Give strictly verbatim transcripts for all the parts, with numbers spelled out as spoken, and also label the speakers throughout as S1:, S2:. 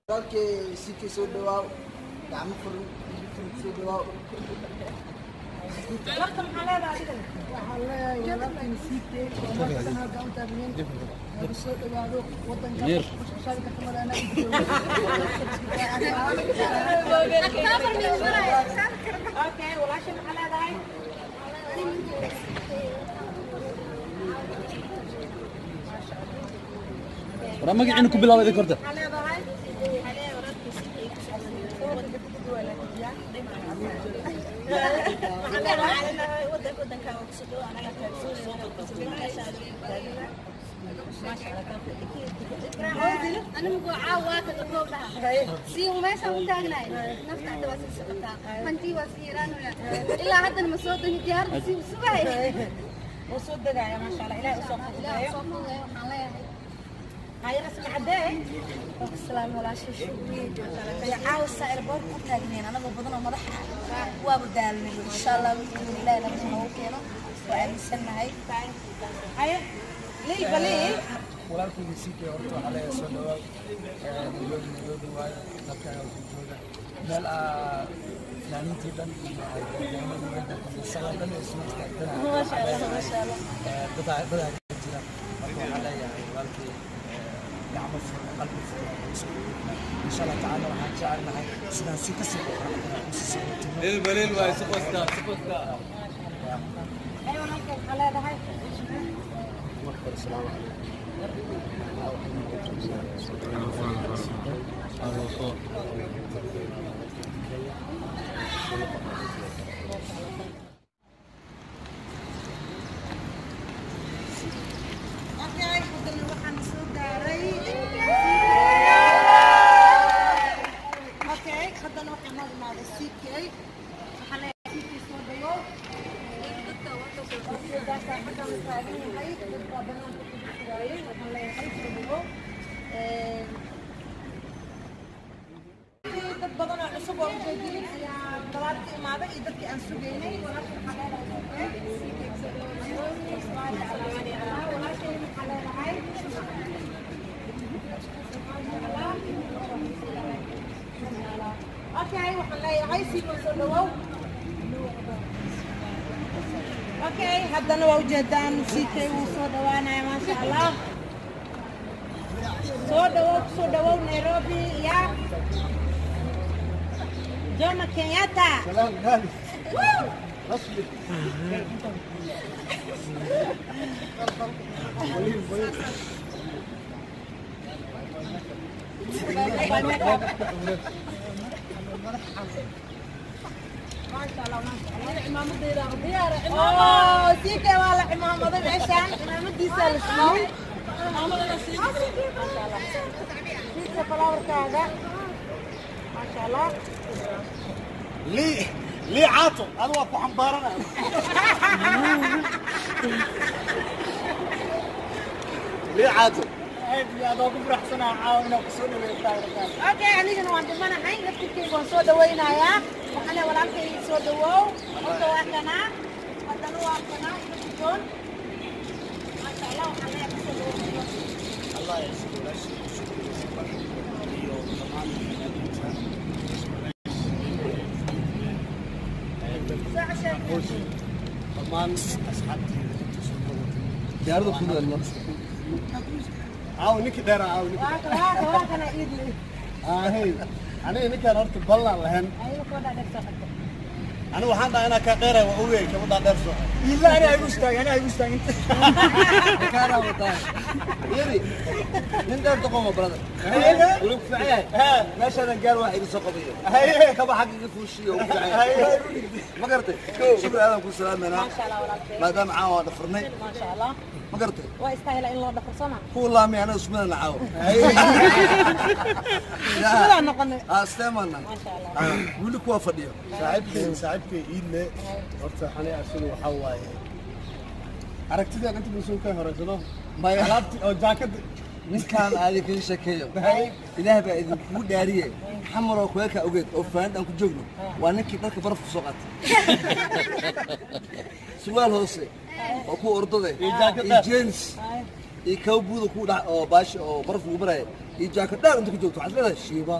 S1: que si que soo dhawaw gacmo furan soo dhawaw
S2: وقت محلات هذه
S1: waxaa leeyahay walaalkii siikay waxaan halka u taagnayn soo dhawaado wadanka shaqada ka madana
S2: اوكي ولا شيء محلات هاي
S3: رمجي عينكم بالله إذا كرت.
S4: أنا مقول عاوة كتقولها. سي وما سوي تاجنا. نفتح تواسي سقطها. فنتي وسيران ولا. إلا هذا المسود الجار سي سبعي.
S2: وصود دقايا ما شاء الله إلى أسوق.
S4: لا أسوق حاليا.
S2: هاي رسم عداء.
S4: السلام ولا شيء.
S2: هي عاوز سائر بور كتاجنين. أنا ببضنا مضح. وابدال إن شاء الله بإذن الله لازم نوكله. وأنا سنة هاي. هاي. ليه بليه؟
S1: walaalkii siikay horta waxaa leeyahay soo dhawaad nabad nabad waay dadka ay ku jooga meel ah laanintii dhan jaamada wadanka masala dhan isma taagtana
S2: ما شاء الله ما شاء الله.
S1: dada dada jira marka waxaa leeyahay walaalkii gacmo furan qalbi furan insha Allah taala waxaan jecelnahay sidaan si kasii qurxan
S3: البليل واي سقطة سقطة.
S2: أيوة هاي الحالات هاي.
S1: السلام عليكم
S2: dad badan oo cusub oo ujeedin ayaa dalaadka imaaday iyo dadkii aan sugaynay walaashay okay waxaan leeyahay si loo soo dhawow okay haddana waa ujeedaan siikay wuu soo dhawaanaya maasha allah soo dhawow soo dhawow Nairobi ya Jomo Kenyatta.
S1: سلام غالي اصلي
S2: ما شاء الله ما شاء الله العمامة ديرا غديارة اوه سيكي والله عمامة ضيب عشان عمامة دي سالس عمامة ديرا سيكي ما شاء الله سيكي فلاور كذا ما شاء الله
S1: ليه ليه عاطل انا واقف حنبارنا ليه عاطل يا دوب فرح سنه عاونه وصونا للطايره
S2: اوكي anigana waan dhimanahay laftirkeyga waan soo dhawaynayaa waxaana walaalkay soo dhawow horta waa kana haddana waa kana idoon maasha allah waxaan leeyahay kusoo dhawow
S1: الله يسلمك لا شيء طبعا اصحابتي ديارده كله المرسى عاونك دير عاونك
S2: waa kana waa kana idli
S1: اه هي انا نك انا رحت بلان لهن
S2: ayo ko dhaadheer soo qatay
S1: انا waxaan dhahay inaa ka dheeray waa ogeey kabada dheer soo
S5: إلا أنا أقول استاج أنا أقول استاج أنت
S1: كارا وطاي يري من دار تقوم برادر
S5: هيا
S1: ولك فعيل
S5: ها
S1: ماشي انا قال واحد يسوق قضيه
S5: هيا
S1: كما حق فوشي وفعيل
S5: هيا
S1: ما قرتي شكرا على كل سلام انا
S2: maasha allah walaalkay
S1: ما دام عاود فرني
S2: maasha allah
S1: ما قرتي
S2: waa istaahila in loo dhaqo sama
S1: والله ما انا اسمنا نعاود
S2: sidaa noqonay
S1: اه استمنا
S2: maasha allah
S1: ولك وافديو
S5: صاحبتي صاحبتي إلا أرتاح أنا أسوي وحواي عرفتي أنت مسوي كه رجله
S1: ما
S5: عرفتي أو جاكيت
S1: ninkaan aadi ka shakeeyo ilaahay baa idinku dhaariyay xamar oo kuwa ka ogeed oo faan aan ku joogno waa ninkii dadka baraf ku soo qaatay su'aal hoose oo ku ordade jeans
S6: iyo kaw buuda ku dhac oo baash oo baraf lagu maray iyo jaakad dheer inta ku joogto waxaad leedahay shiiba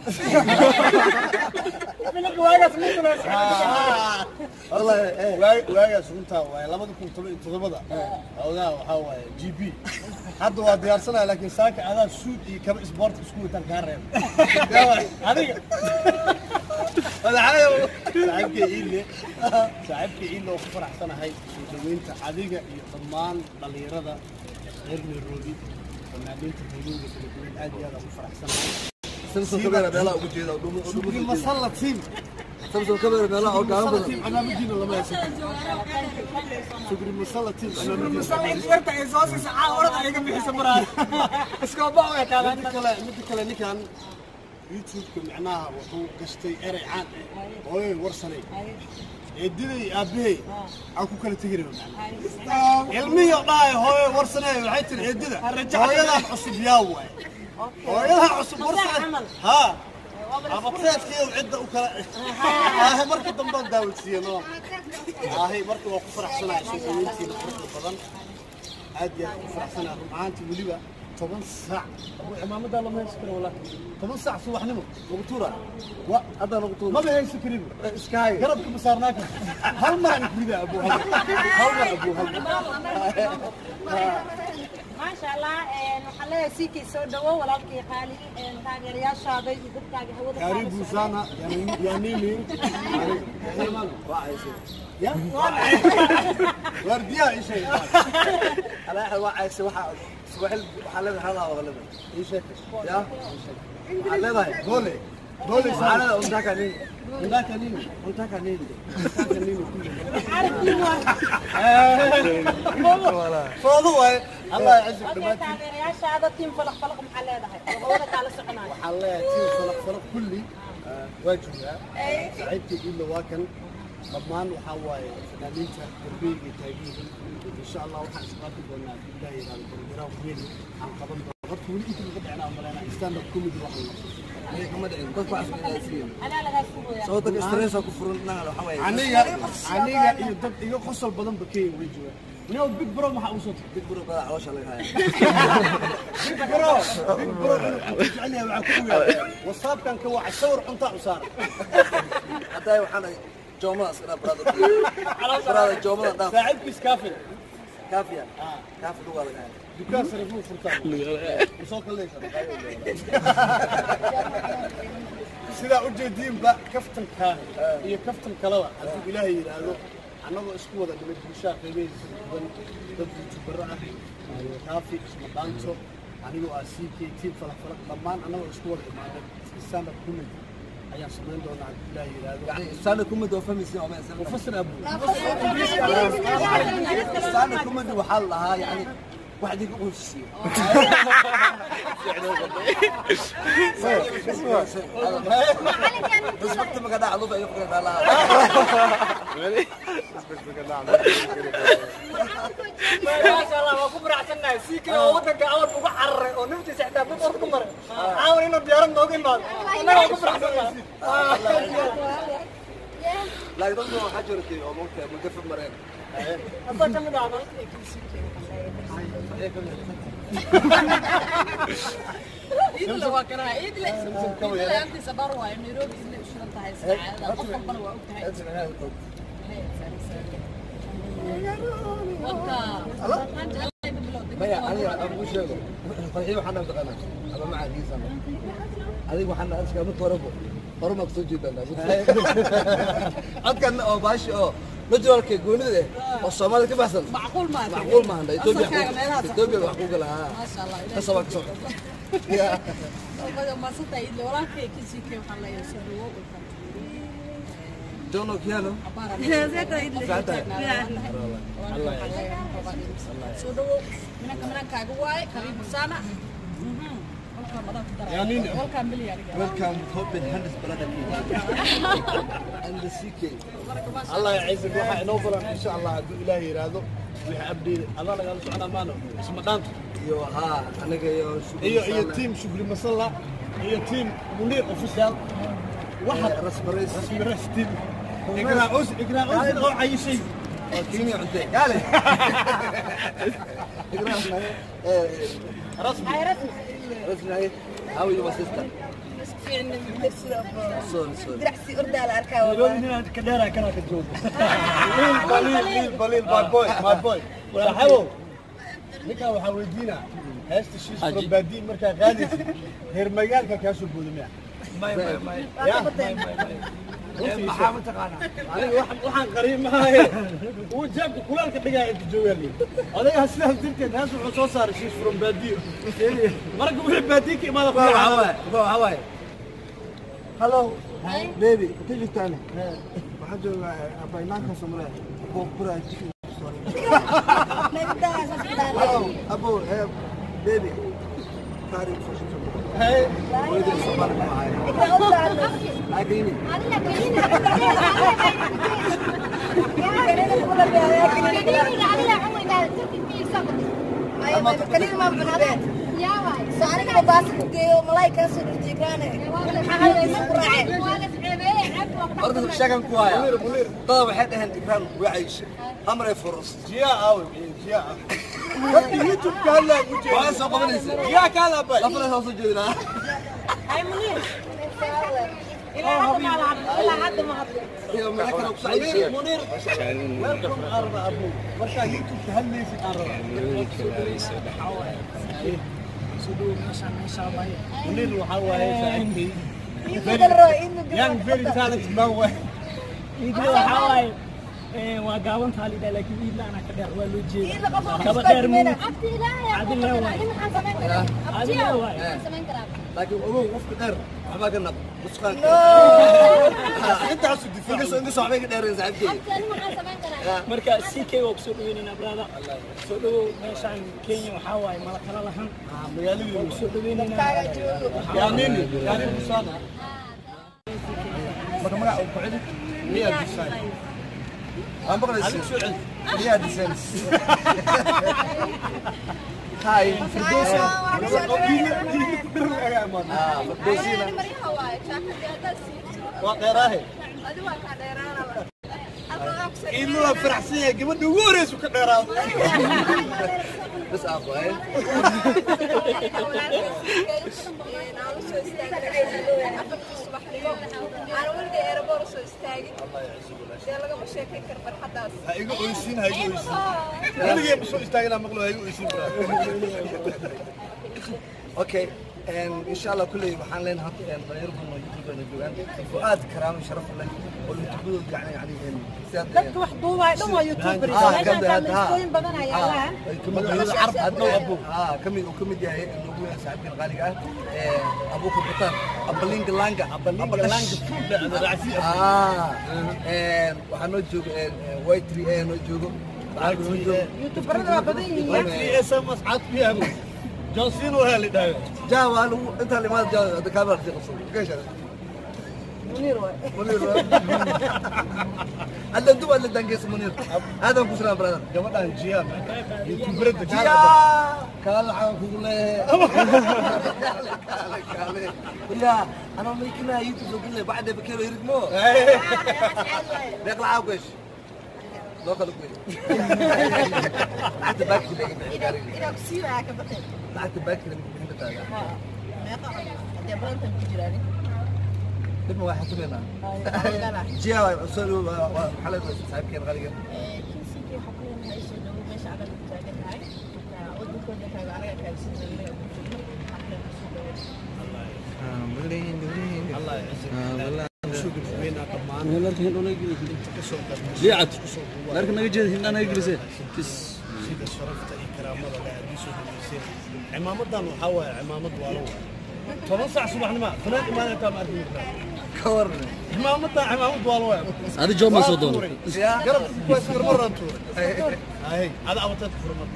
S5: والله واجا سنتا واي لبد كون تلو تضبدا اوغا waxa waaye G B hadda waa diyaarsanaa laakiin saaka adaa suud iyo kaba sport isku tan ka reeb adiga wala hayo saacibka iile saacibka iile oo ku faraxsanahay dadweynta adiga iyo dhammaan dhalinyarada reer Nairobi fanaaniinta Nairobi dadweyn aad iyo aad ugu faraxsanahay
S6: samson kabeera meelaha ugu jeeda dhumo dhumo
S5: masalla team
S6: samson kabeera meelaha oo gaaban badan
S5: انا مدينه لما يسكت شكري مسلا تيم انا مدينه
S1: مسلا انت اساسي ساعه ورد ايغا بخيس مراد اسكو باو كان
S5: مد كلا مد كلا نكان يوتيوب معناها وحو قشتي اري عان اوي ورسني يدلي ابي اكو كلا تجري علمي ضاي هوي ورسني waxay tir eedida hooyada cusub yaa way hooyada cusub ورسني ها أبغى كيو عدة وكلا آه مركي دمبان داول سينو آه هي مركي وقفر حسنا عشان وينتي بخرج الفضل عادي وقفر حسنا معانتي وليبا طبعا ساعة أبو إمام ده الله ما يسكر ولا طبعا ساعة سوى حنمو مقطورة
S6: هذا مقطور
S5: ما بهي سكريب
S6: اسكاي
S5: قربكم صارناك هل ما عندك بدا أبو هل هل ما أبو هل
S2: ما شاء الله نحلي سيكي سودو ولا كي قالي تاجر يا شابي يدك تاجر هو
S5: كاري بوسانا يعني يعني مين يا ورديا ايش هي
S6: انا واعيس waxa subaxil waxa la hada waqlada ايش يا على
S5: دولي دولي
S6: على انت كاني
S5: انت كاني انت كاني انت كاني فوضى الله يعزك
S2: دماتي تاجر يا شابي تيم فلق فلق محليدها ولا kala soconaa
S5: waxaa tii falaq falaq kulli waajiba saacibti illa waa kan dhammaan waxaa waaye fanaaniinta darbiga taageerin insha Allah waxaan isqaadi doonaa ilaahay ilaali barnaamij weyn aan qaban doono horta wali inta laga dhacna amalana stand up comedy waxaan
S6: ay kama dhicin dad wax isku
S2: ana laga suuqaya
S6: sawdka stress ku furunaa waxa waaye
S5: aniga aniga iyo dad iga qosol badan bakay way joogaan نيو بيج برو ما حوصلت
S6: بيج برو قال عوش الله هاي
S5: بيج برو بيج برو عليها مع كويا وصاب كان كوا صور حنطه وصار
S6: حتى وحنا جوما اسنا برادر برادر جوما داف
S5: ساعد بس كافي
S6: كافيه اه كافي دو ولا هاي
S5: دكان صرفوه فرطان وصوك ليش سيدا وجدين با كفتن كان هي كفتن كلوا حسب الهي يراهدو anagoo isku wada dhimay bulshada qiimeeyay badan dad jibara ah kaafi isma dhaanto anigoo ah C K team falaq falaq dhammaan anagoo isku wada imaanay stand up comedy ayaan sameyn doonaa ilaahay yiraahdo
S6: yani stand up comedy oo fahmaysin oo ma aysan
S5: وفسر ابو
S6: stand up comedy waxa la lahaa yani واحد يقول شيء بس وقت ما قاعد اعلو يقول لا
S1: ما شاء الله waa ku faraxsanahay si kale oo wadanka awal ugu carray oo naftiisa xitaa mid orku maray caawan inuu diyaaran nooga imaado anaga ku faraxsanahay
S6: لا يضل حجرتي او ممكن مقفل مرين
S1: هذا كم ده
S2: إذا لو كان إذا إذا أنت سباروا إن نيروبي إذا شرطة هاي الساعة أصلاً بنا وقتها
S6: بيا أنا أبو شيخ فرحي وحنا متقنا أبا مع عزيزة هذه وحنا أمسك أمك وربو وربو مقصود جدا عاد كان أو باش أو نجوا لك يقولوا ده والصومال كيف أحسن
S2: معقول ما
S6: معقول ما عنده يتوبي يتوبي معقول لها
S2: ما شاء الله
S6: بس أبغى صوت يا
S2: ما صدق إلا ولا كي كذي كي وحلا يسووا
S6: جونو كيانو
S2: زيت إلا الله سودو من كمان كاغواي قريب سنة
S5: يعني
S2: welcome بلي
S6: welcome hope in hands brother and the C K
S5: الله يعزك waxa inoo balan insha Allah haduu Ilaahay yiraahdo wixii abdi Allah laga socona maano isma dhaanto
S6: iyo ha anaga iyo
S5: iyo iyo team shukri masalla iyo team munir official waxa
S6: rasmareys
S5: rasmareys team igra us igra us oo ay shay
S6: كيني عندي قال اقرا
S5: رسمي
S2: هاي رسمي
S6: رسمي هاي how are you my sister
S2: في عندنا درس
S6: sorry sorry
S2: درحسي أرد على أركاوة
S1: هنا كدارة كانت الجود
S5: بليل بليل بليل باي بوي باي بوي صاحبه ninka waxa weydiina heesta shiis from baadiin marka qaadis heer magaalka ka soo boodamaya
S1: ماي ماي ماي
S5: يا
S1: maxaa ma taqaanaa
S5: aniga wax waxaan qariin maahay uu jaabka kulaalka dhigaa inta joogaani adiga sidaas dirteed hees wuxuu soo saaray shiis from baadiin marka wixii baadiin ka imaada
S6: waxa waxa waxa hello baby tiji tani
S5: waxa jooga abaynaanka Soomaaliya oo qura
S6: hello abo hey baby taariikh fashion
S5: hey
S6: ولد الصبر معايا عاقيني برضه شكل كوايا طلب حد هن تكران وعيش أمر فرص
S5: جيا أوي جيا يوتيوب قال لك
S6: وأنا سوق بنسى
S5: جيا قال أبي
S6: لا فلان هوس جدنا
S2: هاي منير إلى حد ما لعب إلى حد ما هطلع
S6: يوم ما كانوا
S5: منير
S6: بصعيد
S5: منير ويلكم أربعة أبو مركا يوتيوب تهلي في أربعة
S1: سدود ما شاء ما شاء الله
S5: منير وحواي ساعتي
S2: إنه
S5: young very talented man way
S1: يدري حواي waa gaaban taali daa laakiin wiilna ana ka dheer waa loo jeedaa
S2: إلا قفص
S1: kaba dheer mu
S4: عبد الله يا
S1: عبد الله واي عبد الله واي
S6: لكن أبوه وفق دير ما قلنا مسخان
S5: أنت عاوز تدفع
S6: إنك إنك صاحبك دير زعبتي
S1: marka C K waa kusoo dhaweynayna brada soo dhawow meeshaan Kenya waxaa waaye mala kala lahan
S5: magaaladii
S1: waa kusoo dhaweynayna
S5: yaa nini yaa nini sana marka magaca uu ku celi miya design
S6: أنا بقول
S5: عليك شو عندك
S6: يا ديسنس هاي فردوسي آه فردوسينا
S5: وقراهي إنه فرحسية قبل نورس وكدرا
S6: بس أبغى إيه
S5: هيجوا قيسين هيجوا قيسين أنا جاي بسوي استاجنا مقلو هيجوا قيسين
S6: أوكي إن شاء الله كله يبحان لين هات غيرهم يجيبون الجوان فؤاد كرام شرف الله واللي تقولوا يعني يعني
S2: dadka wax duubay dhan waa youtuber meeshaan kaalmooyin badan ayaa laha
S6: العرب هذا أبوه آه كم وكم جاي إنه أبوه سعيد الغالي قال أبوك بطل أبلينج لانجا
S5: أبلينج لانجا فود راسي
S6: آه وحنوجو وايت ري نوجو
S2: youtuberada waa badan yihiin
S5: وايتري اس ام اس عاد فيها جون سينو هالي دايو
S6: جا والو أنت اللي ما جا هذا كابر تقصد كيش هذا
S2: منير واي
S6: منير هذا دو هذا دنجس منير هذا كسران برادر
S5: جماعة جيام يوتيوبر
S6: يا كال عقول يا أنا ما يكنا يوتيوب يقول لي بعد بكير يرقمو بيطلع عاوش لو خلوك بيه حتى باكي اللي
S2: إذا كسيرة يا كبتين
S6: حتى باكي اللي انت تاجع
S2: ما يقع هذا بلان تنجراني
S6: لما واحد سمينا جيا وصلوا حلقة صاحب كان غالي
S2: كيسي حكومة هاي سنة ومش على المتاجر هاي ودي كل حاجة عليها كان سنة اللي
S5: الله يعزك شو قلت بينا طبعا
S3: لكن هنا يجلس ليعت لكن نجي هنا يجلس تس
S5: سيدة شرفت إكرام الله لا يسوي بالسير عمامة دان وحوا عمامة والو طبعا ساعة صباح ما فلان ما نتام أرجو
S6: كورني
S5: عمامة دان عمامة والو
S3: هذا جو ما صدون
S5: قرب كويس مرة تور هاي هذا أول تفرم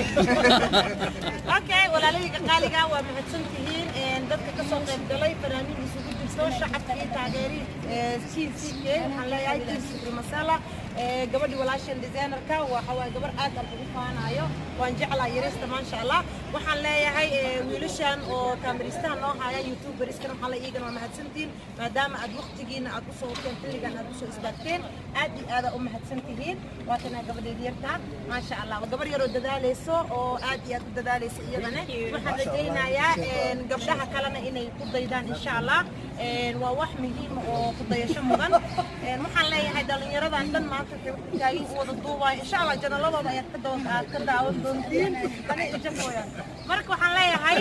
S2: اوكي walaalahayga qaaliga waa mahadsantihiin een dadka ka soo qayb galay barnaamijka isugu jirto shacabka iyo taageeri ee C C K waxaan leeyahay T C masala gabadhi walaashan designerka waxa waa gabar aad aan ugu faanayo waan jeclaa yarista ma sha Allah waxaan leeyahay wiilashan oo kaamiristaha noo haya youtuberskan waxa la iigan waa mahadsantiin maadaama aad waqtigiina aad u soo keenteen aad u soo isbaagteen aad iyo aad u mahadsantihiin waatana gabadheedii yarta ma sha Allah gabar yar oo dadaaleyso oo aad iyo aad u dadaaleyso iyadana waxaan rajaynayaa gabdhaha kalena inay ku daydaan insha Allah waa wax muhiim oo ku dayasho mudan waxaan leeyahay dhalinyaradan dhan maanta waxay u taagin wada duubay insha Allah janaladooda ayaad ka doon aad ka daawan doontiin ana ijafooyaan marka waxaan leeyahay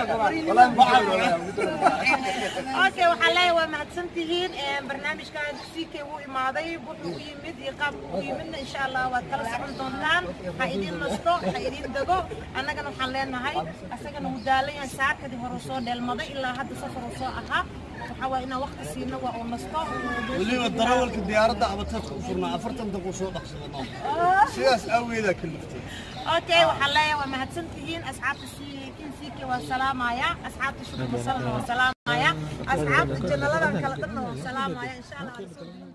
S2: okay waxaan leeyahay waa mahadsantihiin barnaamijkan siikay uu imaaday wuxuu u yimid iyo qaab uu yimidna insha Allah waad kala socon doontaan ha idin nasto ha idin dago annagana waxaan leenahay asagana uu daalan saakadii hore soo dheelmaday ilaa hadda safar soo ahaa waxaa inaan waqti siino waa uu nasto
S5: waliba darawalka diyaaradda abatarka u furnaa afartan daqiiqo soo dhaqsadano sidaas aaweeda ka liftay
S2: okay waxaan leeyahay waa mahadsantihiin asxaabta siikin siikay waa salaamaya asxaabta shukr masal waa salaamaya asxaabta jannaladan kala dhanna waa salaamaya insha Allah